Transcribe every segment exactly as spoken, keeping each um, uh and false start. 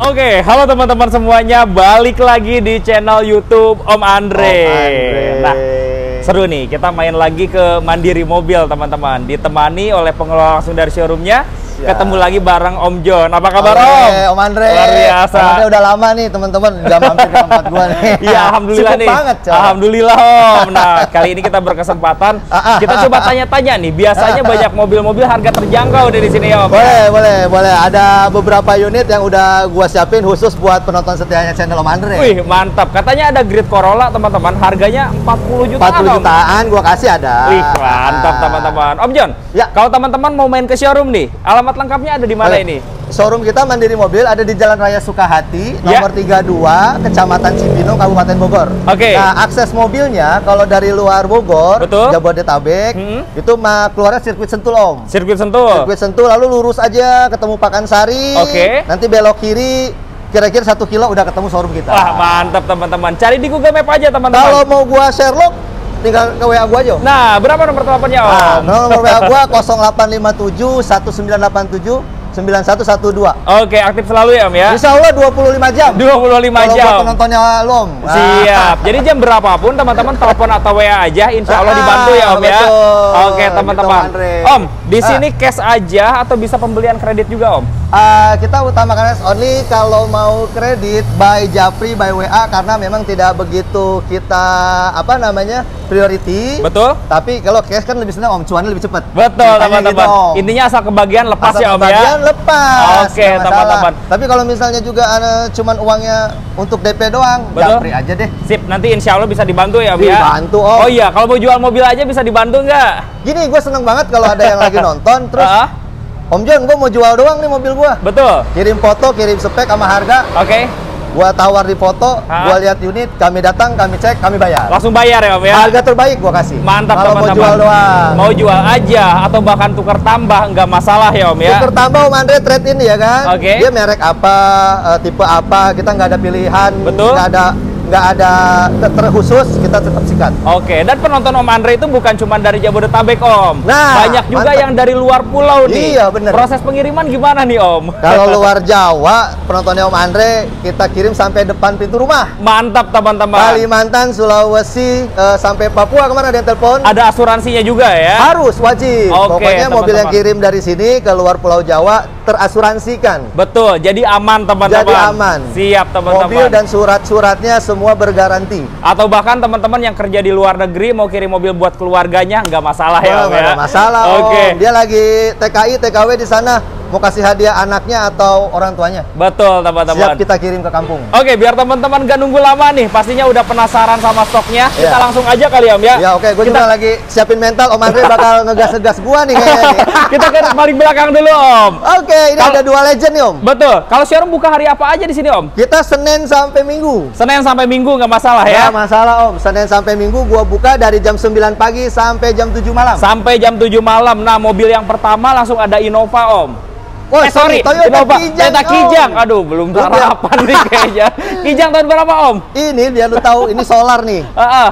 Oke, halo teman-teman semuanya, balik lagi di channel YouTube Om Andre. Om Andre. Nah, seru nih, kita main lagi ke Mandiri Mobil teman-teman. Ditemani oleh pengelola langsung dari showroomnya. Siap. Ketemu lagi bareng Om John. Apa kabar Oke, Om? Om Andre. Luar biasa. Om Andre udah lama nih teman-teman, udah mampir ke tempat gua nih. Iya, alhamdulillah Sibuk nih. banget, coy. Alhamdulillah Om. Nah, kali ini kita berkesempatan kita coba tanya-tanya nih. Biasanya banyak mobil-mobil harga terjangkau dari sini Om. Boleh, boleh, boleh. Ada beberapa unit yang udah gua siapin khusus buat penonton setianya channel Om Andre. Wih, mantap. Katanya ada Grid Corolla teman-teman, harganya empat puluh jutaan. empat puluh jutaan gua kasih ada. Wih, mantap teman-teman. Om John, ya. Kalau teman-teman mau main ke showroom nih, alamat lengkapnya ada di mana Boleh. ini? Showroom kita Mandiri Mobil ada di Jalan Raya Sukahati, Ya. nomor tiga puluh dua, Kecamatan Cibinong, Kabupaten Bogor. Oke. Nah, akses mobilnya kalau dari luar Bogor, Betul. Jabodetabek, Hmm. itu mah keluarnya sirkuit Sentul, Om. Sirkuit Sentul. Sirkuit Sentul, lalu lurus aja ketemu Pakansari. Oke. Nanti belok kiri, kira-kira satu kilo udah ketemu showroom kita. Wah, mantap teman-teman. Cari di Google Map aja teman-teman. Kalau mau gua Sherlock, tinggal ke W A gua aja. Nah, berapa nomor teleponnya Om? Nah, nomor W A gua nol delapan lima tujuh satu sembilan delapan tujuh sembilan satu satu dua. Oke, aktif selalu ya Om ya? Insya Allah dua puluh lima jam. dua puluh lima Kalau jam. buat penontonnya Lom. Siap. Jadi jam berapapun teman-teman telepon atau W A aja, insya Allah Ah, dibantu ya Om ya. betul. Oke teman-teman. Gitu, Andre. Om, di Ah. sini cash aja atau bisa pembelian kredit juga Om? Ah, kita utamakan cash only kalau mau kredit by Japri, by W A karena memang tidak begitu kita apa namanya priority. Betul? Tapi kalau cash kan lebih senang Om, cuannya lebih cepat. Betul Ceritanya teman-teman. gitu, Om. Intinya asal kebagian lepas Asal ya Om ya. kebagian lepas. Oke, nggak masalah. teman-teman. Tapi kalau misalnya juga ada cuman uangnya untuk D P doang, Betul. Japri aja deh. Sip, nanti insya Allah bisa dibantu ya Om ya. Dibantu, Om. Oh iya, kalau mau jual mobil aja bisa dibantu nggak? Gini, gue seneng banget kalau ada yang lagi nonton terus Ah, Om John, gue mau jual doang nih mobil gue. betul. Kirim foto, kirim spek sama harga. Oke, Gua tawar di foto, Ah. gua lihat unit, kami datang, kami cek, kami bayar. langsung bayar ya Om ya. Harga terbaik gua kasih. Mantap kalau mau teman-teman. jual doang. Mau jual aja atau bahkan tukar tambah nggak masalah ya Om ya. Tuker tambah Om Andre trade in ya kan? Oke. Dia merek apa, eh, tipe apa, kita nggak ada pilihan, Betul. nggak ada nggak ada ter- terkhusus, kita tetap sikat. Oke, dan penonton Om Andre itu bukan cuma dari Jabodetabek Om. Nah, banyak juga mantap. yang dari luar pulau nih. Iya, bener. Proses pengiriman gimana nih Om? Kalau luar Jawa, penontonnya Om Andre, kita kirim sampai depan pintu rumah. Mantap teman-teman. Kalimantan, Sulawesi, eh, sampai Papua kemana ada yang telepon? Ada asuransinya juga ya? Harus, wajib. Oke, Pokoknya mobil yang teman-teman. kirim dari sini ke luar Pulau Jawa terasuransikan. Betul, jadi aman teman-teman. Jadi aman. Siap teman-teman. Mobil dan surat-suratnya semua bergaranti. Atau bahkan teman-teman yang kerja di luar negeri mau kirim mobil buat keluarganya nggak masalah ya Om Oh, nggak ya? ada masalah. Oke. Om. Dia lagi T K I, T K W di sana, mau kasih hadiah anaknya atau orang tuanya. Betul teman-teman. Siap kita kirim ke kampung. Oke, biar teman-teman gak nunggu lama nih, pastinya udah penasaran sama stoknya. Kita Iya. langsung aja kali ya Om ya? Ya oke, gue Kita- juga lagi siapin mental. Om Andre bakal ngegas-ngegas gua nih kayaknya nih. Kita ke paling belakang dulu Om. Oke, ini Kalau- ada dua legend nih Om. Betul. Kalau showroom buka hari apa aja di sini Om? Kita Senin sampai Minggu. Senin sampai Minggu nggak masalah ya? Ya masalah Om, Senin sampai Minggu gua buka dari jam sembilan pagi sampai jam tujuh malam. Sampai jam tujuh malam. Nah, mobil yang pertama langsung ada Innova Om. Oh, eh sorry, Toyota Innova. Kijang, Toyota Om. Kijang. Aduh, belum Belum sarapan nih kayaknya. Kijang tahun berapa Om? Ini biar lu tahu, ini solar nih. Ah, ah.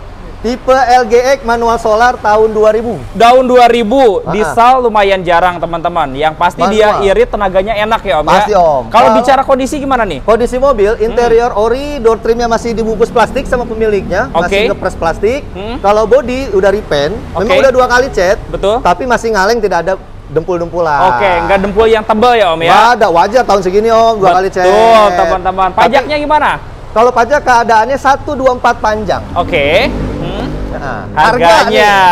Tipe L G X manual solar tahun dua ribu. Daun dua ribu, Ah, ah. diesel lumayan jarang teman-teman. Yang pasti dia Manual. irit, tenaganya enak ya Om Pasti, ya? Om. Kalau Kalau- bicara kondisi gimana nih? Kondisi mobil, interior ori, door trimnya masih dibungkus plastik sama pemiliknya, Oke. masih ngepres plastik. Hmm. Kalau body udah repaint, memang Oke. udah dua kali cat, Betul? tapi masih ngaleng, tidak ada dempul-dempulan. Oke, nggak dempul yang tebal ya Om ya? Nggak ada, wajar tahun segini Om, dua kali cat. Betul teman-teman. Tapi Pajaknya gimana? kalau pajak keadaannya satu dua empat panjang. Oke. Hmm. Nah, Harganya.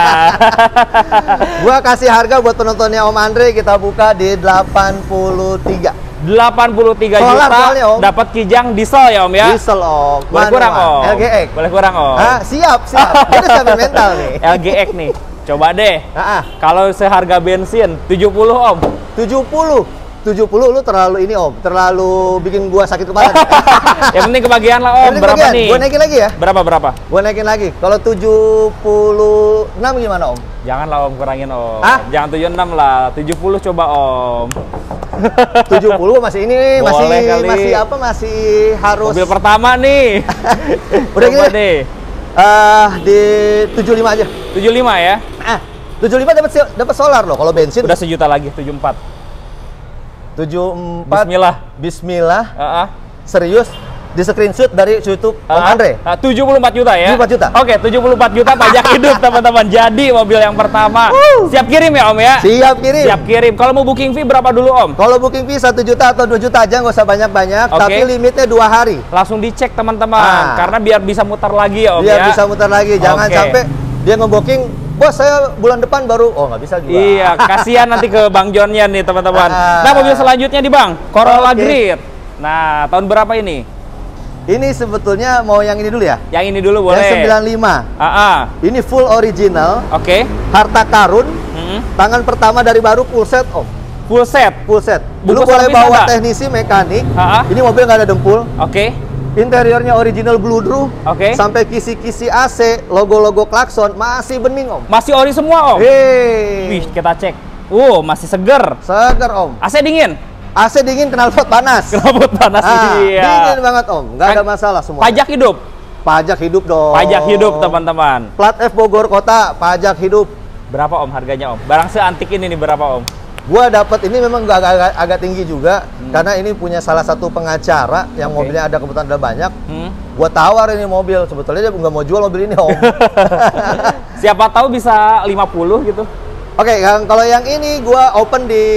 nih. Gua kasih harga buat penontonnya Om Andre, kita buka di delapan puluh tiga. delapan puluh tiga Solar juta soalnya, Om. dapat Kijang diesel ya Om ya? Diesel Om. Boleh kurang Om? L G X. Boleh kurang Om? Hah, siap, siap. Kita siapin mental nih. L G X nih. Coba deh. Ah, ah. Kalau seharga bensin tujuh puluh Om. tujuh puluh. tujuh puluh lu terlalu ini Om, terlalu bikin gua sakit kepala. Yang penting kebagian lah Om. Ini Berapa bagian. nih? Gua naikin lagi ya. Berapa berapa? Gua naikin lagi. Kalau tujuh puluh enam gimana Om? Janganlah Om, kurangin Om. Hah? Jangan tujuh puluh enam lah, tujuh puluh coba Om. tujuh puluh masih ini, masih Boleh kali. masih apa? Masih harus Mobil pertama nih. Udah Coba gini. deh. eh di tujuh puluh lima aja. tujuh puluh lima ya. Ah, tujuh puluh lima dapat dapat solar loh kalau bensin. Udah sejuta lagi, tujuh puluh empat. tujuh empat. Bismillah. Bismillah. Uh -uh. Serius? Di screenshot dari YouTube Om uh, Andre. Uh, tujuh puluh empat juta ya? tujuh puluh empat juta. Oke, tujuh puluh empat juta pajak hidup teman-teman. Jadi mobil yang pertama. Woo. Siap kirim ya Om ya? Siap kirim. Siap kirim. Kalau mau booking fee berapa dulu Om? Kalau booking fee satu juta atau dua juta aja, nggak usah banyak-banyak. Okay. Tapi limitnya dua hari. Langsung dicek teman-teman. Ah. Karena biar bisa muter lagi ya Om biar ya? bisa muter lagi. Jangan okay. sampai dia nge-booking, bos saya bulan depan baru, oh nggak bisa juga. Iya, kasihan nanti ke Bang Johnnya nih teman-teman. Ah. Nah mobil selanjutnya nih Bang, Corolla Okay. Grid. Nah tahun berapa ini? Ini sebetulnya mau yang ini dulu ya? Yang ini dulu boleh. Yang sembilan puluh lima. Ah, ah. Ini full original. Oke. Okay. Harta karun. Hmm. Tangan pertama dari baru full set Om. Full set. Full set. Buku Dulu boleh servis bawa ada? teknisi mekanik. Ah, ah. Ini mobil nggak ada dempul. Oke. Okay. Interiornya original blue drew. Oke. Okay. Sampai kisi-kisi A C, logo-logo klakson masih bening Om. Masih ori semua Om. Hei. Wih, kita cek. Uh, masih seger. Seger Om. A C dingin. A C dingin, knalpot panas. Knalpot panas. Ah, iya. Dingin banget Om, nggak ada masalah semua. Pajak hidup. Pajak hidup dong. Pajak hidup teman-teman. Plat F Bogor Kota, pajak hidup. Berapa Om harganya Om? Barang seantik ini nih berapa Om? Gua dapat ini memang agak, agak, agak tinggi juga hmm. karena ini punya salah satu pengacara yang okay. mobilnya ada kebetulan ada banyak. Hmm. Gua tawar ini mobil, sebetulnya dia nggak mau jual mobil ini Om. Siapa tahu bisa lima puluh gitu. Oke, okay, kalau yang ini gua open di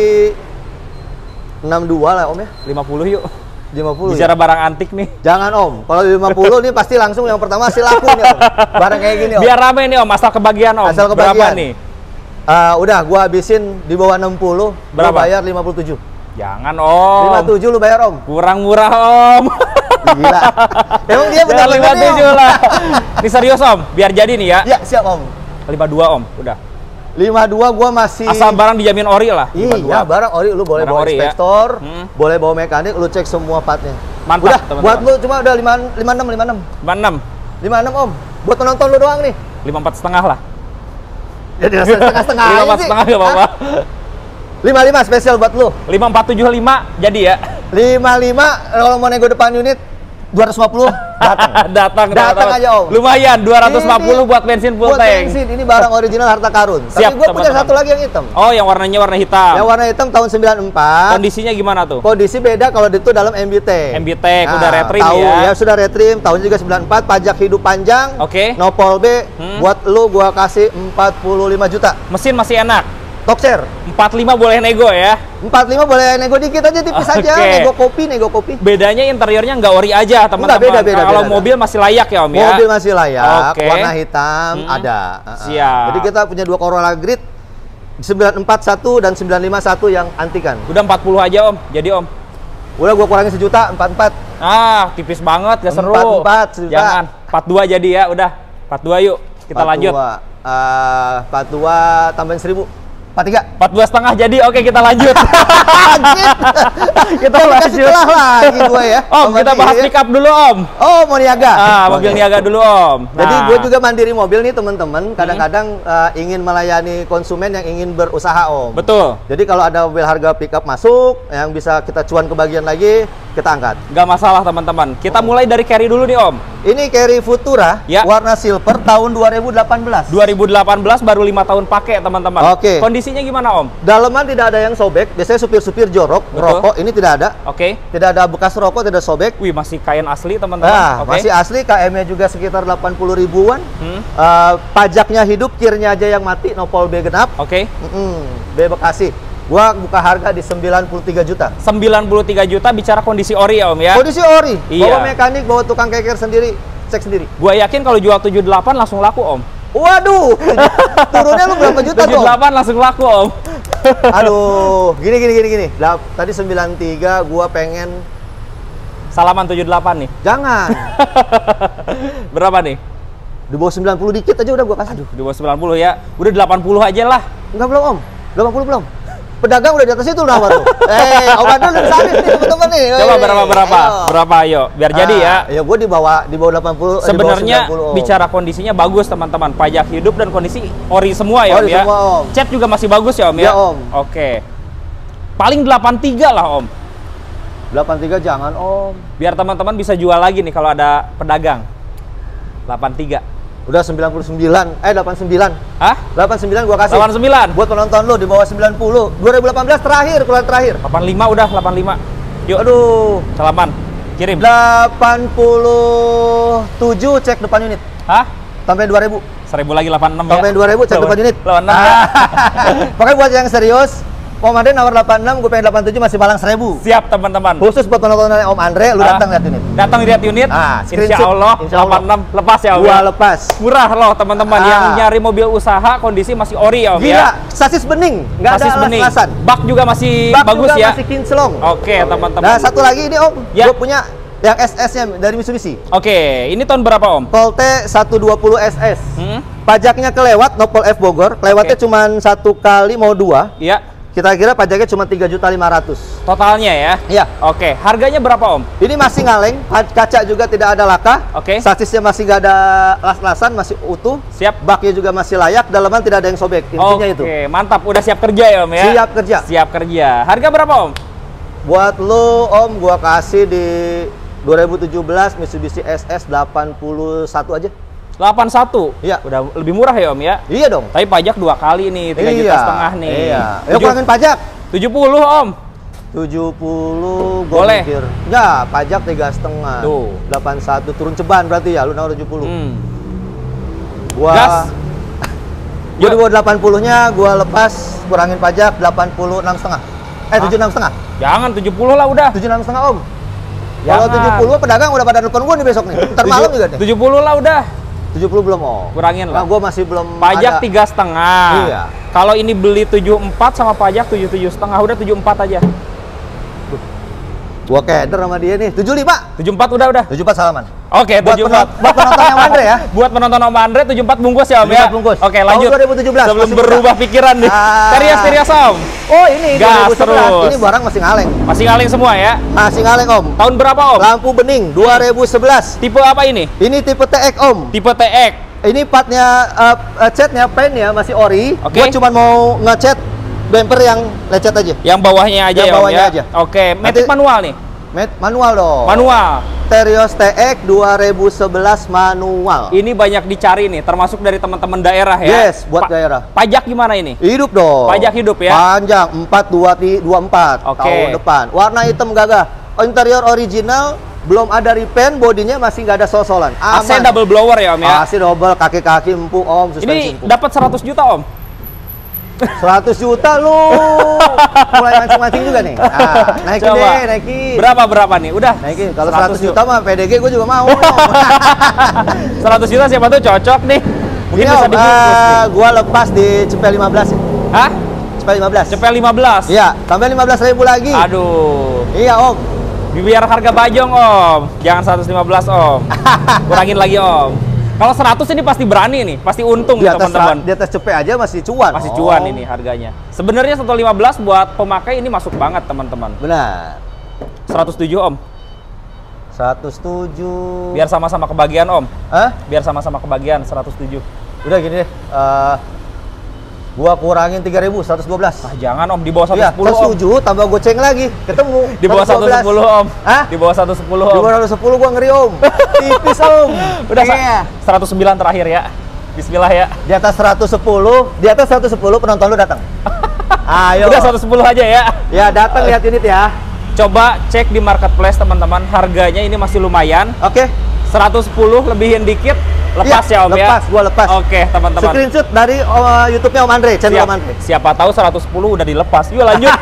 enam puluh dua lah Om ya. lima puluh yuk. lima puluh. Bicara ya? barang antik nih. Jangan Om. Kalau lima puluh nih pasti langsung yang pertama si laku nih Om. Barang kayak gini Om. Biar rame nih Om, asal kebagian Om. Asal kebagian. Berapa nih? Uh, udah gua habisin di bawah enam puluh. Berapa? Lu bayar lima puluh tujuh. Jangan Om. lima puluh tujuh lu bayar Om. Kurang murah Om. Gila. Emang dia benar lima puluh tujuh lah. Ini serius Om, biar jadi nih ya. Ya, siap Om. lima puluh dua Om, udah. lima puluh dua gua masih asal barang dijamin ori lah. Iya, barang ori lu boleh barang bawa inspektor, ya? hmm. boleh bawa mekanik, lu cek semua partnya. Mantap, udah, teman-teman. Buat lu cuma udah lima puluh enam lima puluh enam. lima puluh enam. lima puluh enam Om. Buat penonton lu doang nih. lima puluh empat setengah lah. Jadi setengah-setengah lima puluh empat setengah enggak apa-apa. lima puluh lima spesial buat lu. lima puluh empat tujuh puluh lima jadi ya. lima puluh lima kalau mau nego depan unit dua ratus lima puluh datang. datang, datang aja Om. Lumayan dua ratus lima puluh ini, buat bensin full buat tank. Bensin ini barang original harta karun. Siap, tapi gue punya satu lagi yang hitam. Oh, yang warnanya warna hitam. Yang warna hitam tahun sembilan puluh empat. Kondisinya gimana tuh? Kondisi beda kalau itu dalam M B T. M B T nah, udah retrim tahu, ya. Ya sudah retrim, tahun juga sembilan puluh empat, pajak hidup panjang. Oke. Okay. Nopol B hmm. buat lu gua kasih empat puluh lima juta. Mesin masih enak. Toxer. empat puluh lima boleh nego ya? empat puluh lima boleh nego dikit aja, tipis okay. aja. Nego kopi, nego kopi. Bedanya interiornya nggak ori aja, teman-teman. Beda, beda, Kalau beda, mobil masih layak ya, Om ya? Mobil masih layak, okay. warna hitam hmm. ada. Siap. Jadi kita punya dua Corolla Grid, sembilan empat satu dan sembilan lima satu yang antikan. Udah empat puluh aja Om, jadi Om. Udah gua kurangin sejuta, empat puluh empat. Ah, tipis banget, gak seru. empat puluh empat sejuta. Jangan, empat puluh dua jadi ya, udah. empat puluh dua yuk, kita empat puluh dua. lanjut. Uh, empat puluh dua tambahin seribu. empat puluh tiga. empat puluh dua setengah jadi, oke kita lanjut. Kita lanjut. lagi gua ya. Om, kita bahas pick up dulu Om. Oh, mau niaga. Ah, mobil okay. niaga dulu Om. Nah. Jadi gue juga mandiri mobil nih teman-teman. Kadang-kadang hmm. uh, ingin melayani konsumen yang ingin berusaha Om. Betul. Jadi kalau ada mobil harga pick up masuk, yang bisa kita cuan kebagian lagi, kita angkat. Gak masalah teman-teman. Kita hmm. mulai dari carry dulu nih Om. Ini carry Futura, ya. warna silver tahun dua ribu delapan belas. dua ribu delapan belas baru lima tahun pakai teman-teman. Oke. Okay. Kondisinya gimana Om? Dalaman tidak ada yang sobek. Biasanya supir-supir jorok, Betul. rokok. Ini tidak ada. Oke. Okay. Tidak ada bekas rokok, tidak sobek. Wih, masih kain asli teman-teman. Nah, okay. masih asli. K M-nya juga sekitar delapan puluh ribuan. Hmm. Uh, pajaknya hidup, kirnya aja yang mati. Nopol B genap. Oke. Okay. Mm-mm. B Bekasi. Gua buka harga di sembilan puluh tiga juta. sembilan puluh tiga juta bicara kondisi ori ya Om ya? Kondisi ori. Iya. Bawa mekanik, bawa tukang keker sendiri, cek sendiri. Gua yakin kalau jual tujuh puluh delapan langsung laku Om. Waduh, turunnya lu berapa juta tuh? tujuh puluh delapan langsung laku Om. Aduh, gini gini gini gini. Tadi sembilan puluh tiga, gua pengen salaman tujuh puluh delapan nih. Jangan. Berapa nih? Di bawah sembilan puluh dikit aja udah gua kasih. Aduh, di bawah sembilan puluh ya. Udah delapan puluh aja lah. Enggak belum Om. delapan puluh belum. Pedagang udah di atas itu udah baru. Eh, Om Adul udah sana nih teman-teman nih. Coba berapa berapa? Ayo. Berapa ayo, biar ah, jadi ya. Ya gua di bawah di bawah delapan puluh. Sebenarnya bicara kondisinya bagus teman-teman. Pajak hidup dan kondisi ori semua ya Om ori ya. Semua, Om. Cat juga masih bagus ya Om ya. Ya Om. Oke. Paling delapan puluh tiga lah Om. delapan puluh tiga jangan Om. Biar teman-teman bisa jual lagi nih kalau ada pedagang. delapan puluh tiga. Udah sembilan puluh sembilan, eh delapan puluh sembilan. Hah? delapan puluh sembilan gua kasih. delapan puluh sembilan. Buat penonton lu di bawah sembilan puluh. dua ribu delapan belas terakhir, keluar terakhir. delapan puluh lima udah, delapan puluh lima. Yuk. Aduh. Salaman. Kirim. delapan puluh tujuh cek depan unit. Hah? Sampai dua ribu. seribu lagi delapan puluh enam ya. Sampai dua ribu cek depan unit. delapan puluh enam. Ah. Pokoknya buat yang serius, Om Andre nawar delapan puluh enam, gue pengen delapan puluh tujuh, masih malang seribu. Siap teman-teman. Khusus buat penonton Om Andre, lu Ah. datang lihat unit. Datang lihat unit. Ah, Insya screenshot. Allah, Insya Allah. delapan puluh enam lepas ya Om. Gua ya? lepas. Murah loh teman-teman, Ah. yang nyari mobil usaha kondisi masih ori ya Om Gila, ya. sasis bening, nggak ada Sasis bening. alas-alasan. Bak juga masih Bak bagus juga ya. masih kinclong. Oke teman-teman. Nah, satu lagi ini Om, Ya. gue punya yang S S-nya dari Mitsubishi. Oke, ini tahun berapa Om? Colte seratus dua puluh S S. Hmm? Pajaknya kelewat, Nopol F Bogor. Kelewatnya Oke. cuma satu kali mau dua. Iya. Kita kira pajaknya cuma tiga juta lima ratus. Totalnya ya. Iya. Oke, harganya berapa Om? Ini masih ngaleng, kaca juga tidak ada laka. Oke. Sasisnya masih nggak ada las-lasan, masih utuh. Siap. Baknya juga masih layak, dalaman tidak ada yang sobek. Intinya Oke, itu. mantap. Udah siap kerja ya Om ya? Siap kerja. Siap kerja. Harga berapa Om? Buat lo Om, gua kasih di dua ribu tujuh belas Mitsubishi S S delapan puluh satu aja. delapan puluh satu. Iya. Udah lebih murah ya Om ya? Iya dong. Tapi pajak dua kali nih, tiga juta setengah nih. Iya. Ya Tujuh- kurangin pajak. tujuh puluh Om. tujuh puluh gua Boleh. mikir. Ya, pajak tiga setengah. Tuh. delapan puluh satu turun ceban berarti ya, lu nawar tujuh puluh. Hmm. Gua Gas. Gua Yuk. di bawah delapan puluh-nya gua lepas, kurangin pajak delapan puluh enam setengah. Eh, Hah? tujuh puluh enam setengah. Jangan tujuh puluh lah udah. tujuh puluh enam setengah Om. Kalau Jangan. tujuh puluh pedagang udah pada nelfon gua nih besok nih. Ntar malam juga nih. tujuh puluh lah udah. tujuh puluh belum Om. Kurangin Nah, lah. gua masih belum Pajak ada. tiga setengah. Iya. Kalau ini beli tujuh puluh empat sama pajak tujuh puluh tujuh setengah, udah tujuh puluh empat aja. Gua keder sama dia nih. tujuh puluh lima. tujuh puluh empat udah udah. tujuh puluh empat salaman. Oke, Buat tujuh puluh empat. penonton, buat penonton yang Andre ya. Buat penonton Om Andre tujuh puluh empat bungkus ya Om ya. tujuh puluh empat bungkus. Oke, lanjut. Tahun dua ribu tujuh belas, Sebelum masih berubah muda. pikiran nih. Ah. Terias-terias Om. Oh, ini Gas dua ribu sebelas. terus. Ini barang masih ngaleng. Masih ngaling semua ya. Masih ngaleng Om. Tahun berapa Om? Lampu bening dua ribu sebelas. Tipe apa ini? Ini tipe T X Om. Tipe T X. Ini partnya uh, uh, catnya paintnya masih ori. Oke. Gua cuma mau ngecat bumper yang lecet aja. Yang bawahnya aja Yang ya Om bawahnya ya. aja. Oke, matic Nanti- manual nih. Mat manual dong. Manual. Terios T X dua ribu sebelas manual. Ini banyak dicari nih, termasuk dari teman-teman daerah ya. Yes, buat Pa- daerah. Pajak gimana ini? Hidup dong. Pajak hidup ya? Panjang empat dua empat Oke. tahun depan. Warna hitam gagah. Interior original, belum ada repaint, bodinya masih nggak ada sosolan. A C Aman. double blower ya Om ya. Masih double, kaki-kaki empuk Om, suspensi Ini empuk. dapat seratus juta Om. seratus juta lu. Mulai mancing-mancing juga nih. Nah, naikin Coba. deh, naikin. Berapa berapa nih? Udah. Naikin. Kalau seratus seratus juta mah P D G gue juga mau. Om. seratus juta siapa tuh cocok nih. Mungkin Ini bisa Om, dibungkus nih. eh, gua lepas di Cepet lima belas ya. Hah? Cepet lima belas. Cepet lima belas. Iya, tambah lima belas ribu lagi. Aduh. Iya Om. Biar harga bajong Om. Jangan seratus lima belas Om. Kurangin lagi Om. Kalau seratus ini pasti berani nih, pasti untung Di atas, teman-teman. di atas cepet aja masih cuan. Masih Om. cuan ini harganya. Sebenarnya seratus lima belas buat pemakai ini masuk banget teman-teman. Benar. seratus tujuh Om. seratus tujuh. Biar sama-sama kebagian Om. Hah? Biar sama-sama kebagian seratus tujuh. Udah gini deh. eh, gua kurangin tiga ribu, seratus dua belas. Ah, jangan Om, di bawah Iya, seratus sepuluh Om. seratus tujuh tambah goceng lagi. Ketemu. Di bawah seratus sepuluh Om. Hah? Di bawah seratus sepuluh Di Om. bawah seratus sepuluh gua ngeri Om. Tipis Om. Udah sa- Iya. seratus sembilan terakhir ya. Bismillah ya. Di atas seratus sepuluh, di atas seratus sepuluh penonton lu datang. Ayo. Udah seratus sepuluh aja ya. Ya, datang lihat unit ya. Coba cek di marketplace teman-teman, harganya ini masih lumayan. Oke. seratus sepuluh lebihin dikit, lepas Iya, ya Om ya. lepas, gua lepas. Oke, teman-teman. Screenshot dari uh, YouTube-nya Om Andre, channel Siap. Om Andre. Siapa tahu seratus sepuluh udah dilepas. Yuk lanjut.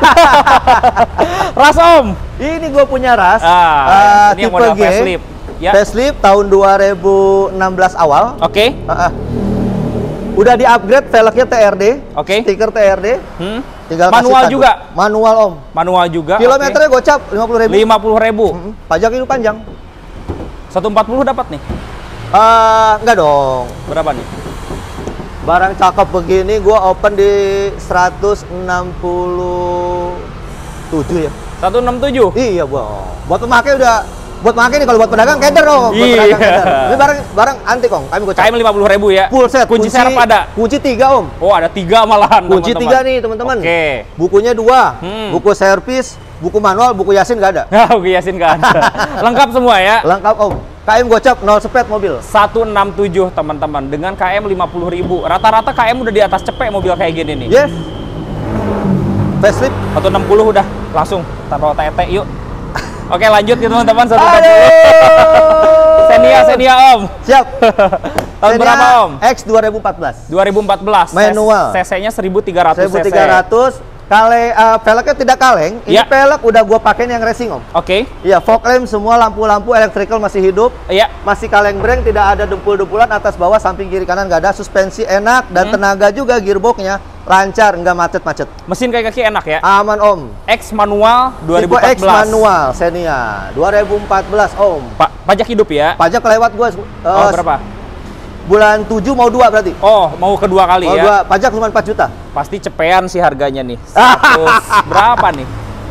Ras Om. Ini gue punya ras, Ah, uh, ini yang tipe model G, facelift. Ya. facelift tahun dua ribu enam belas awal. Oke. Uh, uh. Udah di upgrade velgnya T R D, Oke. stiker T R D, Hmm. tinggal Manual kasih tanduk. juga? Manual Om. Manual juga. Kilometernya gocap lima puluh ribu. lima puluh ribu. Hmm, pajak itu panjang. seratus empat puluh dapat nih. Uh, enggak dong. Berapa nih? Barang cakep begini gue open di seratus enam puluh tujuh ya. seratus enam puluh tujuh. Iya, buat buat pemakai udah buat pemakai nih, kalau buat pedagang keder dong. Buat Iya. pedagang keder. Ini barang barang antik Om. Kami gocap. K M lima puluh ribu ya. Full set. Kunci, serep ada. Kunci tiga Om. Oh, ada tiga malahan. Kunci teman-teman. tiga nih teman-teman. Oke. Bukunya dua. Hmm. Buku servis, buku manual, buku Yasin nggak ada. Nah, Oke, Yasin nggak ada. Lengkap semua ya. Lengkap Om. K M gocap, nol speed mobil. seratus enam puluh tujuh teman-teman, dengan K M lima puluh ribu. Rata-rata K M udah di atas cepet mobil kayak gini nih. Yes. Facelift. seratus enam puluh udah, langsung taruh T T yuk. Oke lanjut ya teman-teman, seratus enam puluh. Xenia, Xenia Om. Siap. Tahun berapa Om? X dua ribu empat belas. dua ribu empat belas. Manual. C C-nya seribu tiga ratus seribu tiga ratus. Kale, uh, velgnya tidak kaleng. Ini ya. Velg udah gua pakein yang racing Om. Oke. Okay. Iya, fog lamp semua, lampu-lampu electrical masih hidup. Iya. Masih kaleng breng, tidak ada dempul-dempulan atas bawah, samping kiri kanan nggak ada. Suspensi enak dan hmm. tenaga juga, gearboxnya lancar, nggak macet-macet. Mesin kayak kaki enak ya? Aman Om. X manual dua ribu empat belas. Tipe X manual Xenia dua ribu empat belas Om. Pa pajak hidup ya? Pajak lewat gua. Oh, Uh, berapa? Bulan tujuh mau dua berarti. Oh, mau kedua kali mau ya? Dua. Pajak cuma empat juta. Pasti cepean sih harganya nih. seratus berapa nih?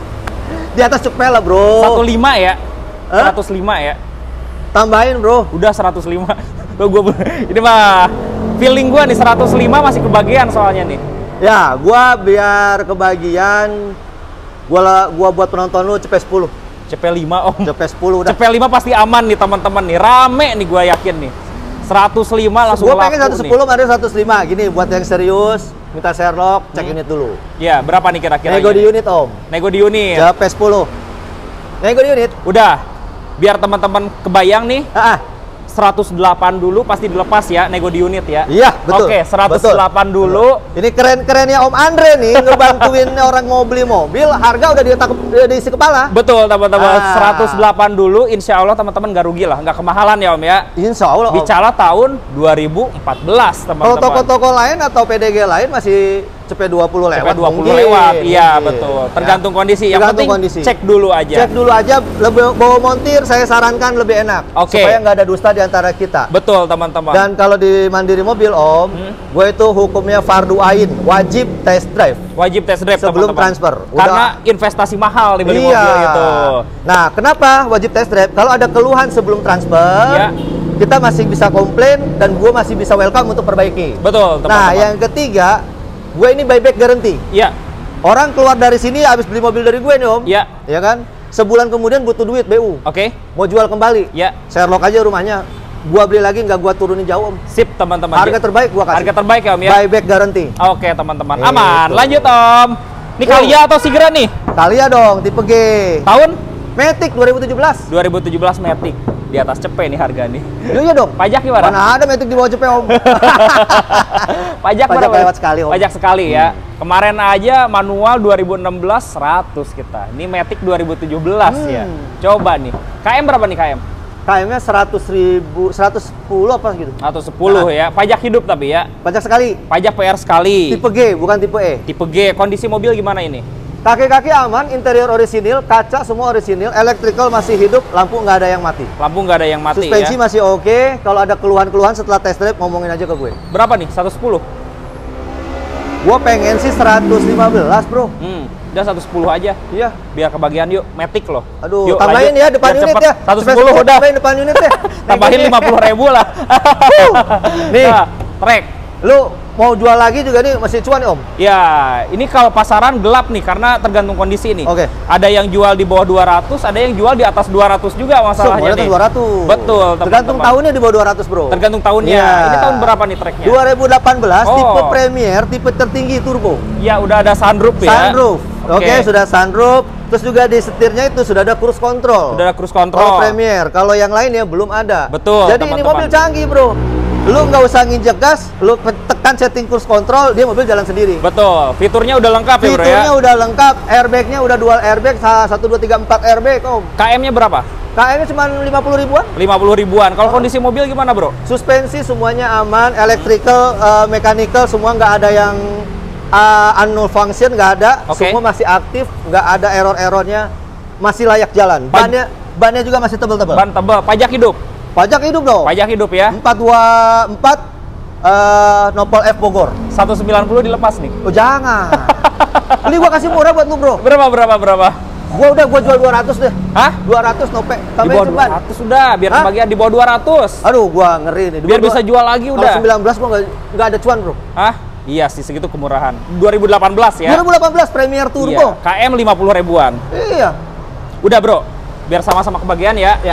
Di atas cepet lah, Bro. seratus lima ya? Huh? seratus lima ya? Tambahin, Bro. Udah seratus lima. Loh, gua ini mah feeling gua nih seratus lima masih kebagian soalnya nih. Ya, gua biar kebagian gua gua buat penonton lu cepet sepuluh. C P lima Om. C P sepuluh udah. C P lima pasti aman nih teman-teman nih. Rame nih gua yakin nih. seratus lima langsung gua laku. Gua pengen seratus sepuluh, ada seratus lima. Gini buat yang serius, minta Sherlock, cek hmm. unit dulu. Ya, berapa nih kira-kira? Nego di unit, Om. Nego di unit. C P sepuluh. Nego di unit. Udah. Biar teman-teman kebayang nih. Heeh. seratus delapan dulu pasti dilepas ya, nego di unit ya. Iya, betul. Oke, seratus delapan betul. Dulu. Ini keren-kerennya Om Andre nih, ngebantuin orang mau beli mobil, harga udah diletak diisi kepala. Betul, teman-teman. Ah. seratus delapan dulu, insya Allah teman-teman nggak rugi lah, nggak kemahalan ya Om ya. Insya Allah Om. Bicara tahun dua ribu empat belas, teman-teman. Kalau toko-toko lain atau P D G lain masih C P dua puluh lewat. C P dua puluh lewat, iya betul. Tergantung ya. Kondisi. Yang Tergantung penting kondisi. Cek dulu aja. Cek dulu aja, lebih bawa montir saya sarankan lebih enak. Oke. Okay. Supaya nggak ada dusta di antara kita. Betul, teman-teman. Dan kalau di Mandiri Mobil Om, hmm? gue itu hukumnya fardu ain, wajib test drive. Wajib test drive sebelum teman-teman. transfer. Udah. Karena investasi mahal di beli iya. mobil gitu. Nah, kenapa wajib test drive? Kalau ada keluhan sebelum transfer, ya. Kita masih bisa komplain dan gue masih bisa welcome untuk perbaiki. Betul, teman-teman. Nah, yang ketiga, gue ini buyback guarantee. Iya. Orang keluar dari sini habis beli mobil dari gue nih Om. Iya. Ya kan? Sebulan kemudian butuh duit B U. Oke. Okay. Mau jual kembali. Iya. Sherlock aja rumahnya. Gua beli lagi nggak gua turunin jauh Om. Sip teman-teman. Harga terbaik gua kasih. Harga terbaik ya Om ya. Buyback guarantee. Oke teman-teman. Eee, aman. itu. Lanjut Om. Ini Calya atau Sigra nih? Calya dong, tipe G. Tahun? Matic dua ribu tujuh belas. dua ribu tujuh belas Matic. Di atas cepet nih harga nih. Iya, iya dong. Pajak gimana? Mana ada Matic di bawah cepet Om. Pajak, Pajak berapa? lewat sekali Om. Pajak sekali ya. Kemarin aja manual dua ribu enam belas seratus kita. Ini Matic dua ribu tujuh belas hmm. ya. Coba nih. K M berapa nih K M? K M-nya seratus ribu, seratus sepuluh apa gitu? seratus sepuluh nah. ya. Pajak hidup tapi ya. Pajak sekali. Pajak P R sekali. Tipe G, bukan tipe E. Tipe G. Kondisi mobil gimana ini? Kaki-kaki aman, interior orisinil, kaca semua orisinil, electrical masih hidup, lampu nggak ada yang mati. Lampu nggak ada yang mati. Suspensi ya? masih oke. Okay. Kalau ada keluhan-keluhan setelah test drive ngomongin aja ke gue. Berapa nih? seratus sepuluh? Gue pengen sih seratus lima belas bro. Hmm, udah seratus sepuluh aja. Iya. Biar kebagian yuk, Matic loh. Aduh, yuk, tambahin lanjut. ya depan Biar unit cepet. ya. seratus sepuluh udah. Tambahin depan unit ya. Tambahin lima puluh ribu lah. Nih, nah, trek. Lu mau jual lagi juga nih masih cuan nih Om? Ya, ini kalau pasaran gelap nih karena tergantung kondisi nih. Oke. Okay. Ada yang jual di bawah dua ratus, ada yang jual di atas dua ratus juga masalahnya nih. dua ratus. Betul, teman-teman. Tergantung tahunnya di bawah dua ratus, Bro. Tergantung tahunnya. Ya. Ini tahun berapa nih treknya? dua ribu delapan belas, oh. tipe Premier, tipe tertinggi turbo. Ya, udah ada sunroof ya. Sunroof. Oke, okay. okay, sudah sunroof. Terus juga di setirnya itu sudah ada cruise control. Sudah ada cruise control. Kalau Premier, kalau yang lainnya belum ada. Betul. Jadi teman-teman. ini mobil canggih, Bro. Lu nggak usah nginjek gas, lu tekan setting cruise control, dia mobil jalan sendiri. Betul, fiturnya udah lengkap ya bro ya? Fiturnya udah lengkap, airbagnya udah dual airbag, satu, dua, tiga, empat airbag Om. K M-nya berapa? K M-nya cuma lima puluh ribuan. lima puluh ribuan, kalau kondisi mobil gimana bro? Suspensi semuanya aman, electrical, uh, mechanical, semua nggak ada yang uh, unknown function, nggak ada. Okay. Semua masih aktif, nggak ada error-errornya, masih layak jalan. Bannya, bannya juga masih tebel-tebel. Ban tebel, pajak hidup? Pajak hidup dong. Pajak hidup ya. empat dua empat uh, Nopal F Bogor. seratus sembilan puluh dilepas nih. Oh jangan. Beli gua kasih murah buat lu, Bro. Berapa berapa berapa? Gua udah gua jual dua ratus deh. Hah? dua ratus Nope. Di bawah dua ratus sudah, biar Hah? kebagian di bawah dua ratus. Aduh, gua ngeri nih. Biar bisa jual lagi udah. Kalau sembilan belas gua nggak nggak ada cuan, Bro. Hah? Iya sih, segitu kemurahan. dua ribu delapan belas ya. dua ribu delapan belas Premier Turbo. Iya. K M lima puluh ribuan. Iya. Udah, Bro. Biar sama-sama kebagian ya. Ya.